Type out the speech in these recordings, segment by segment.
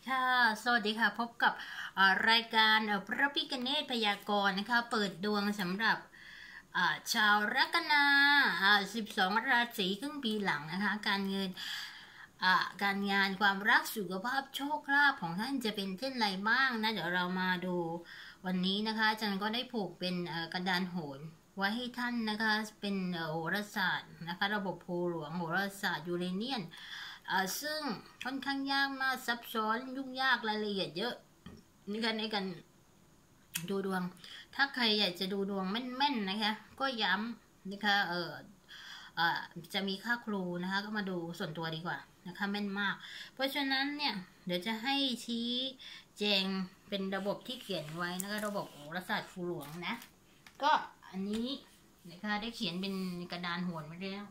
ค่ะสวัสดีค่ะพบกับรายการพระพิฆเนศพยากรณ์นะคะเปิดดวงสำหรับชาวลัคนา12ราศีครึ่งปีหลังนะคะการเงินการงานความรักสุขภาพโชคลาภของท่านจะเป็นเช่นไรบ้างนะเดี๋ยวเรามาดูวันนี้นะคะอาจารย์ก็ได้ผูกเป็นกระดานโหรไว้ให้ท่านนะคะเป็นโหราศาสตร์นะคะระบบภูหลวงโหราศาสตร์ยูเรเนียนซึ่งค่อนข้างยากมากซับซ้อนยุ่งยากรายละเอียดเยอะในการดูดวงถ้าใครอยากจะดูดวงแม่นๆนะคะก็ย้ำนะคะจะมีค่าครูนะคะก็มาดูส่วนตัวดีกว่านะคะแม่นมากเพราะฉะนั้นเนี่ยเดี๋ยวจะให้ชี้แจงเป็นระบบที่เขียนไว้นะคะระบบโหราศาสตร์ภูหลวงนะก็อันนี้นะคะได้เขียนเป็นกระดานโหรไว้แล้ว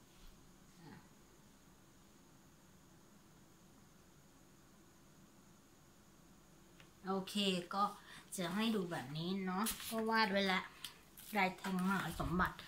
โอเคก็จะให้ดูแบบนี้เนาะก็วาดไว้ละลายแทงมหาสมบัติ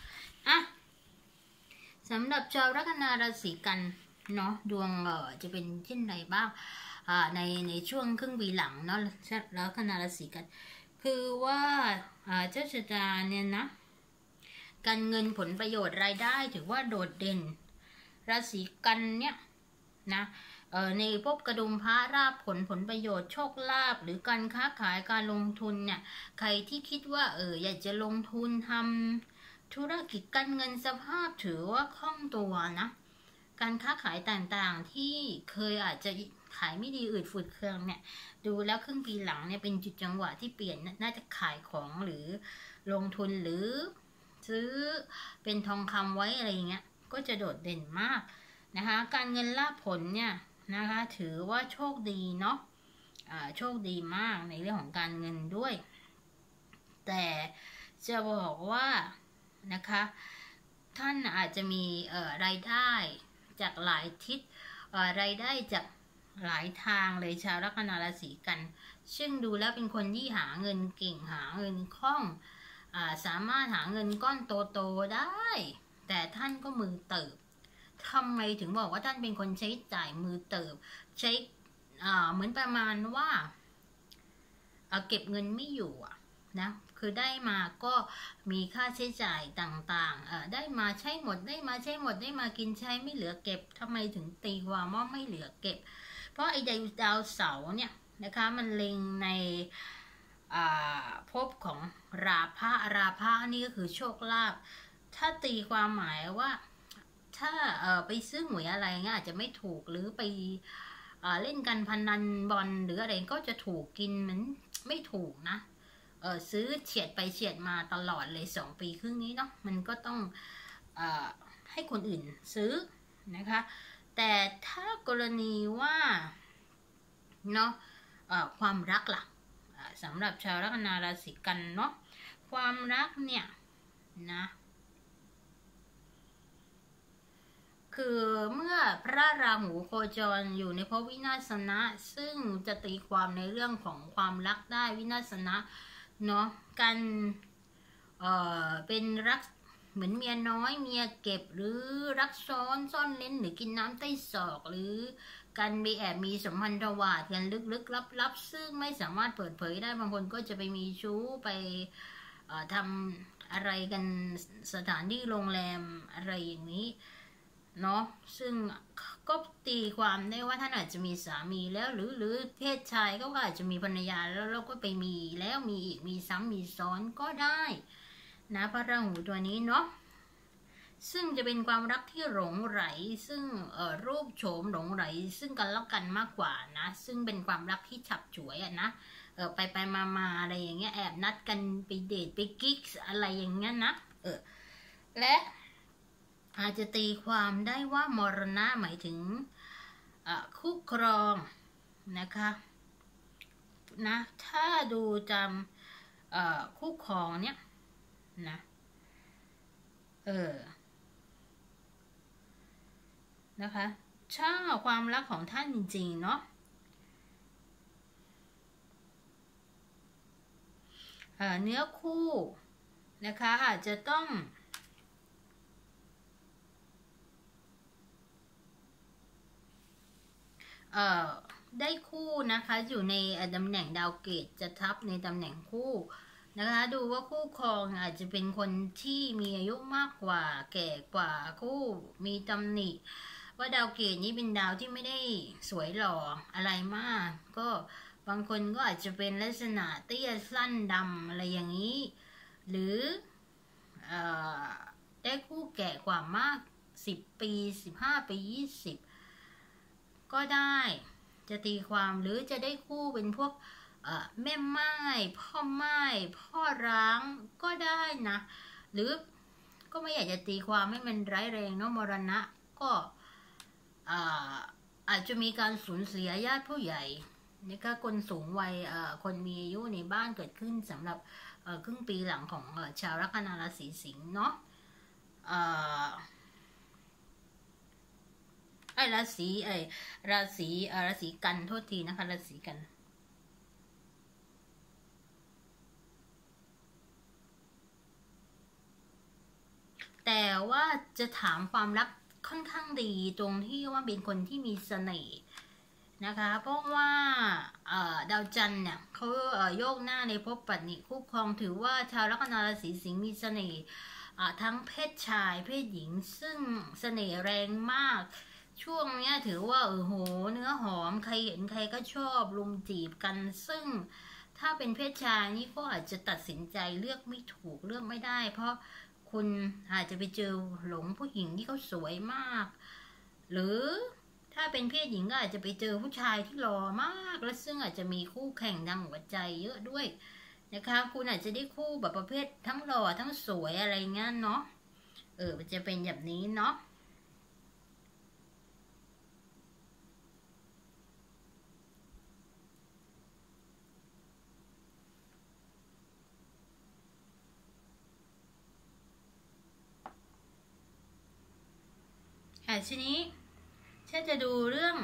สำหรับชาวลัคนาราศีกันเนาะดวงจะเป็นเช่นไรบ้างในช่วงครึ่งปีหลังเนาะลัคนาราศีกันคือว่าเจ้าชะตาเนี่ยนะการเงินผลประโยชน์รายได้ถือว่าโดดเด่นราศีกันเนี่ยนะในพบกระดุมพระราบผลประโยชน์โชคลาภหรือการค้าขายการลงทุนเนี่ยใครที่คิดว่าอยากจะลงทุนทำธุรกิจการเงินสภาพถือว่าคล่องตัวนะการค้าขายต่างๆที่เคยอาจจะขายไม่ดีอืดฝืดเคืองเนี่ยดูแล้วครึ่งปีหลังเนี่ยเป็นจุดจังหวะที่เปลี่ยนน่าจะขายของหรือลงทุนหรือซื้อเป็นทองคำไว้อะไรอย่างเงี้ยก็จะโดดเด่นมากนะคะการเงินลาภผลเนี่ยนะคะถือว่าโชคดีเนาะโชคดีมากในเรื่องของการเงินด้วยแต่จะบอกว่านะคะท่านอาจจะมีรายได้จากหลายทิศรายได้จากหลายทางเลยชาวลัคนาราศีกันซึ่งดูแล้วเป็นคนที่หาเงินเก่งหาเงินคล่องสามารถหาเงินก้อนโตๆได้แต่ท่านก็มือเติบทำไมถึงบอกว่าท่านเป็นคนใช้จ่ายมือเติบใช้เหมือนประมาณว่าเก็บเงินไม่อยู่นะคือได้มาก็มีค่าใช้จ่ายต่างๆได้มาใช้หมดได้มาใช้หมดได้มากินใช้ไม่เหลือเก็บทำไมถึงตีความว่าไม่เหลือเก็บเพราะไอ้ดาวเสาร์เนี่ยนะคะมันเล็งในภพของราพะนี่ก็คือโชคลาภถ้าตีความหมายว่าถ้าไปซื้อหวยอะไรเงี้ยอาจจะไม่ถูกหรือไปเล่นกันพนันบอลหรืออะไรก็จะถูกกินมันไม่ถูกนะซื้อเฉียดไปเฉียดมาตลอดเลย2 ปีครึ่งนี้เนาะมันก็ต้องให้คนอื่นซื้อนะคะแต่ถ้ากรณีว่าเนาะความรักล่ะสำหรับชาวลัคนาราศีกันเนาะความรักเนี่ยนะคือเมื่อพระราหูโคจรอยู่ในภพวินาศนะซึ่งจะตีความในเรื่องของความรักได้วินาศนะเนาะการเป็นรักเหมือนเมียน้อยเมียเก็บหรือรักซ้อนซ่อนเล้นหรือกินน้ำใต้ศอกหรือการไปแอบมีสัมพันธวาทกันลึกๆลับๆซึ่งไม่สามารถเปิดเผยได้บางคนก็จะไปมีชู้ไปทำอะไรกันสถานที่โรงแรมอะไรอย่างนี้เนาะซึ่งก็ตีความได้ว่าท่านอาจจะมีสามีแล้วหรือเพศชายก็อาจจะมีภรรยาแล้วก็ไปมีแล้วมีอีกมีซ้ำมีซ้อนก็ได้นะพระราหูตัวนี้เนาะซึ่งจะเป็นความรักที่หลงไหลซึ่งรูปโฉมหลงไหลซึ่งกันแล้วกันมากกว่านะซึ่งเป็นความรักที่ฉับฉวยนะไปมาอะไรอย่างเงี้ยแอบนัดกันไปเดทไปกิ๊กอะไรอย่างเงี้ยนะและอาจจะตีความได้ว่ามรณะหมายถึงคู่ครองนะคะนะถ้าดูจำคู่ครองเนี่ยนะนะคะถ้าความรักของท่านจริงๆเนาะเนื้อคู่นะคะอาจจะต้องได้คู่นะคะอยู่ในตำแหน่งดาวเกตจะทับในตำแหน่งคู่นะคะดูว่าคู่ครองอาจจะเป็นคนที่มีอายุมากกว่าแก่กว่าคู่มีตำหนิว่าดาวเกตนี้เป็นดาวที่ไม่ได้สวยหล่ออะไรมากก็บางคนก็อาจจะเป็นลักษณะเตี้ยสั้นดำอะไรอย่างนี้หรือได้คู่แก่กว่ามาก10 ปี15 ปี20ก็ได้จะตีความหรือจะได้คู่เป็นพวกแม่ไม้พ่อไม้พ่อร้างก็ได้นะหรือก็ไม่อยากจะตีความให้มันร้ายแรงเนาะมรณะก็อาจจะมีการสูญเสียญาติผู้ใหญ่นี่ก็คนสูงวัยคนมีอายุในบ้านเกิดขึ้นสำหรับครึ่งปีหลังของชาวลัคนาราศีสิงห์เนาะราศีกันโทษทีนะคะราศีกันแต่ว่าจะถามความรักค่อนข้างดีตรงที่ว่าเป็นคนที่มีเสน่ห์นะคะเพราะว่าดาวจันทร์เนี่ยเขาโยกหน้าในภพปัตนิคู่ครองถือว่าชาวลัคนาราศีสิงห์มีเสน่ห์ทั้งเพศชายเพศหญิงซึ่งเสน่ห์แรงมากช่วงนี้ถือว่าโหเนื้อหอมใครเห็นใครก็ชอบลุมจีบกันซึ่งถ้าเป็นเพศชายนี่ก็อาจจะตัดสินใจเลือกไม่ถูกเลือกไม่ได้เพราะคุณอาจจะไปเจอหลงผู้หญิงที่เขาสวยมากหรือถ้าเป็นเพศหญิงก็อาจจะไปเจอผู้ชายที่หล่อมากและซึ่งอาจจะมีคู่แข่งดังหัวใจเยอะด้วยนะคะคุณอาจจะได้คู่แบบประเภททั้งหล่อทั้งสวยอะไรเงี้ยเนาะมันจะเป็นแบบนี้เนาะทีนี้ฉันจะดูเรื่อง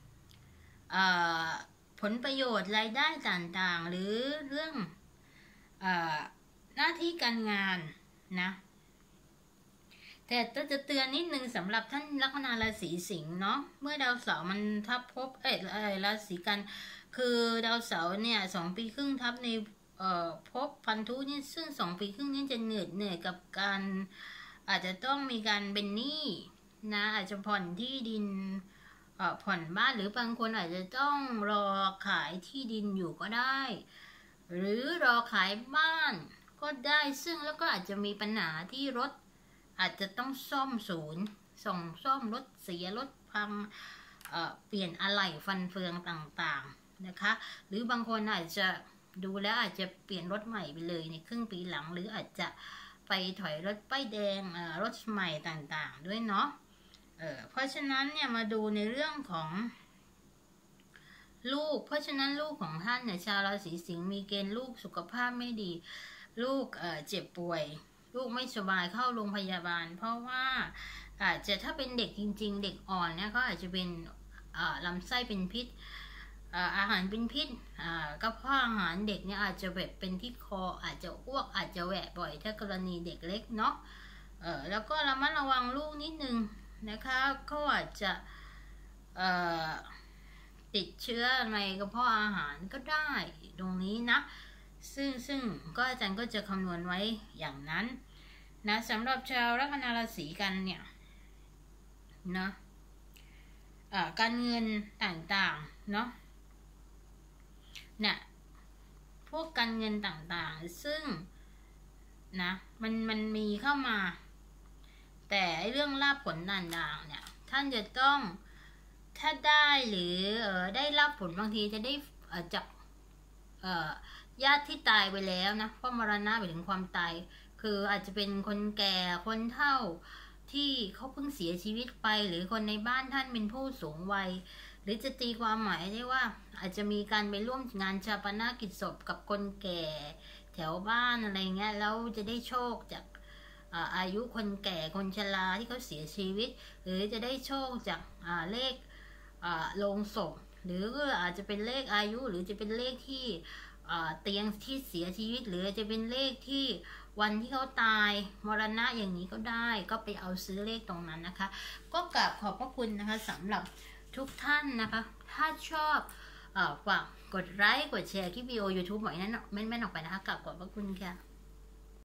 ผลประโยชน์รายได้ต่างๆหรือเรื่องหน้าที่การงานนะแต่จะเตือนนิดนึงสำหรับท่านลัคนาราศีสิงห์เนาะเมื่อดาวเสาร์มันทับภพราศีกันคือดาวเสาร์เนี่ย2 ปีครึ่งทับในภพพันธุนี่ซึ่ง2 ปีครึ่งนี้จะเหนื่อยกับการอาจจะต้องมีการเป็นหนี้นะอาจจะผ่อนที่ดินผ่อนบ้านหรือบางคนอาจจะต้องรอขายที่ดินอยู่ก็ได้หรือรอขายบ้านก็ได้ซึ่งแล้วก็อาจจะมีปัญหาที่รถอาจจะต้องซ่อมศูนย์ซ่อมรถเสียรถพังเปลี่ยนอะไหล่ฟันเฟืองต่างๆนะคะหรือบางคนอาจจะดูแล้วอาจจะเปลี่ยนรถใหม่ไปเลยในครึ่งปีหลังหรืออาจจะไปถอยรถป้ายแดงรถใหม่ต่างๆด้วยเนาะเพราะฉะนั้นเนี่ยมาดูในเรื่องของลูกเพราะฉะนั้นลูกของท่านเนี่ยชาวราศีสิงห์มีเกณฑ์ลูกสุขภาพไม่ดีลูกเจ็บป่วยลูกไม่สบายเข้าโรงพยาบาลเพราะว่าอาจจะถ้าเป็นเด็กจริงๆเด็กอ่อนเนี่ยก็อาจจะเป็นลำไส้เป็นพิษอาหารเป็นพิษกระเพาะอาหารเด็กเนี่ยอาจจะแบบเป็นที่คออาจจะอ้วกอาจจะแหวะบ่อยถ้ากรณีเด็กเล็กเนาะแล้วก็ระมัดระวังลูกนิดนึงนะคะเขาอาจจะติดเชื้อในกระเพาะอาหารก็ได้ตรงนี้นะซึ่งก็อาจารย์ก็จะคำนวณไว้อย่างนั้นนะสำหรับชาวลัคนาราศีกันเนี่ยนะการเงินต่างๆเนาะเนี่ยพวกการเงินต่างๆซึ่งนะมันมีเข้ามาแต่เรื่องลาภผลต่างๆเนี่ยท่านจะต้องถ้าได้หรือได้รับผลบางทีจะได้จากญาติที่ตายไปแล้วนะเพราะมรณะไปถึงความตายคืออาจจะเป็นคนแก่คนเฒ่าที่เขาเพิ่งเสียชีวิตไปหรือคนในบ้านท่านเป็นผู้สูงวัยหรือจะตีความหมายได้ว่าอาจจะมีการไปร่วมงานชาปนกิจศพกับคนแก่แถวบ้านอะไรเงี้ยแล้วจะได้โชคจากอายุคนแก่คนชราที่เขาเสียชีวิตหรือจะได้โชคจากเลขโลงศพหรืออาจจะเป็นเลขอายุหรือจะเป็นเลขที่เตียงที่เสียชีวิตหรือจะเป็นเลขที่วันที่เขาตายมรณะอย่างนี้ก็ได้ก็ไปเอาซื้อเลขตรงนั้นนะคะก็กราบขอบพระคุณนะคะสำหรับทุกท่านนะคะถ้าชอบฝากกดไลค์กดแชร์คลิปวิดีโอ YouTube หน่อยนั้นแม่นๆออกไปนะคะกลับขอบพระคุณค่ะ